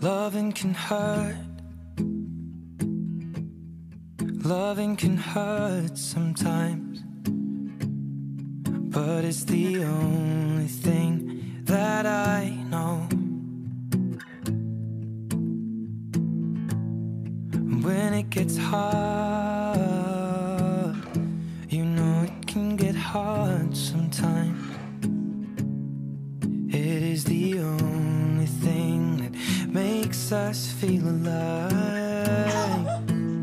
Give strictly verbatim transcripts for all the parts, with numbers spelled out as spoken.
Loving can hurt. Loving can hurt sometimes, but it's the only thing that I know. When it gets hard, you know it can get hard sometimes. It is the only thing that makes us feel alive.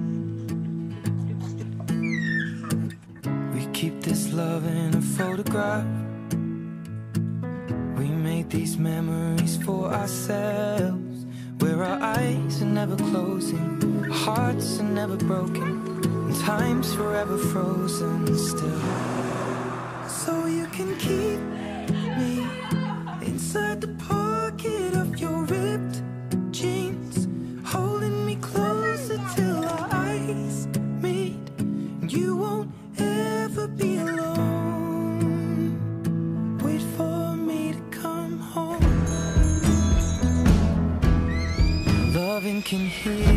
We keep this love in a photograph. We make these memories for ourselves, where our eyes are never closing, our hearts are never broken, and time's forever frozen still. So you can keep me inside the pocket of your ripped jeans, holding me closer till our eyes meet, and you won't ever be alone. Wait for me to come home. Loving can heal.